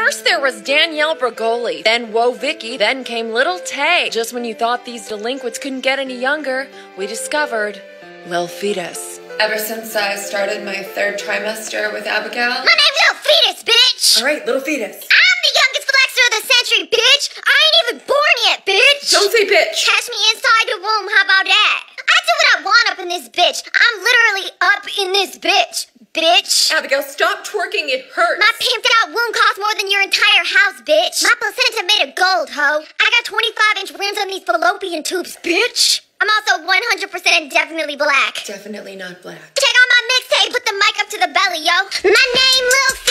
First there was Danielle Bragoli, then Woe Vicky, then came Little Tay. Just when you thought these delinquents couldn't get any younger, we discovered Lil Fetus. Ever since I started my 3rd trimester with Abigail. My name's Little Fetus, bitch! Alright, Little Fetus. I'm the youngest flexer of the century, bitch! I ain't even born yet, bitch! Don't say bitch! Catch me inside the womb, how about that? I do what I want up in this bitch. I'm literally up in this bitch. Bitch. Abigail, stop twerking, it hurts. My pimped out womb costs more than your entire house, bitch. My placenta made of gold, ho. I got 25-inch rims on these fallopian tubes, bitch. I'm also 100% and definitely black. Definitely not black. Check out my mixtape, put the mic up to the belly, yo. My name, Lil